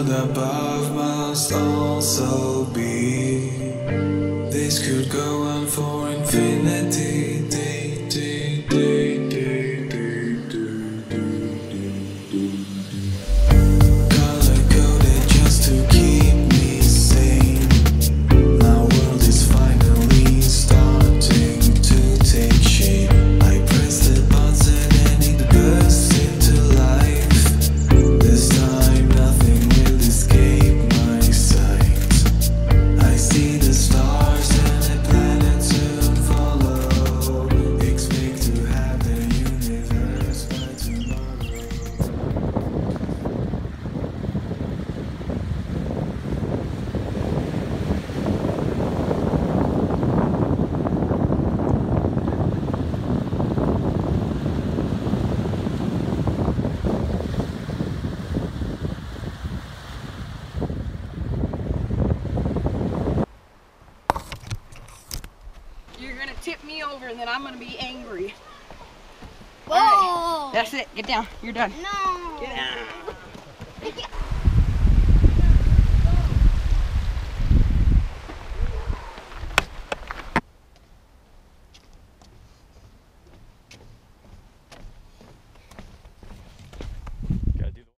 world above must also be. This could go on for infinity. Color-coded just to keep me sane. My world is finally starting to take shape. I press the button and it bursts into life. This time nothing will escape my sight. I see the stars and the planets soon follow. Expect to have the universe by tomorrow. You're gonna tip me over and then I'm gonna be angry. Whoa! All right. That's it. Get down. You're done. No! Get down.